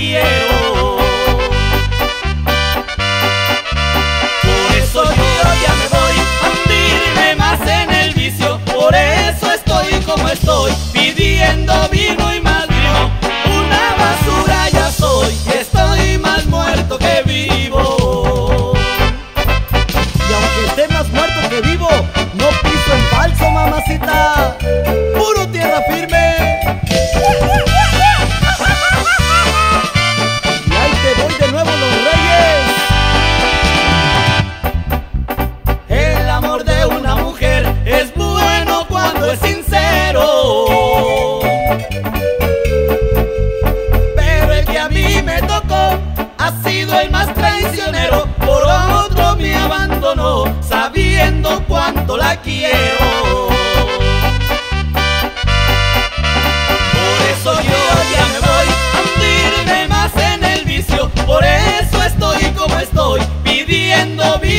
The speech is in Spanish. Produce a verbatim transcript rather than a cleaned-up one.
quiero. Por eso yo ya me voy a hundirme más en el vicio. Por eso estoy como estoy, pidiendo vino y más vino. Una basura ya soy, estoy más muerto que vivo. Y aunque esté más muerto que vivo, no piso en falso, mamacita. Puro tierra firme. Y ahí te voy de nuevo, Los Reyes. El amor de una mujer es bueno cuando es sincero, pero el que a mí me tocó ha sido el más traicionero. Por otro me abandonó, sabiendo cuánto la quiero. Por eso yo ya me voy a hundirme más en el vicio. Por eso estoy como estoy, pidiendo vida.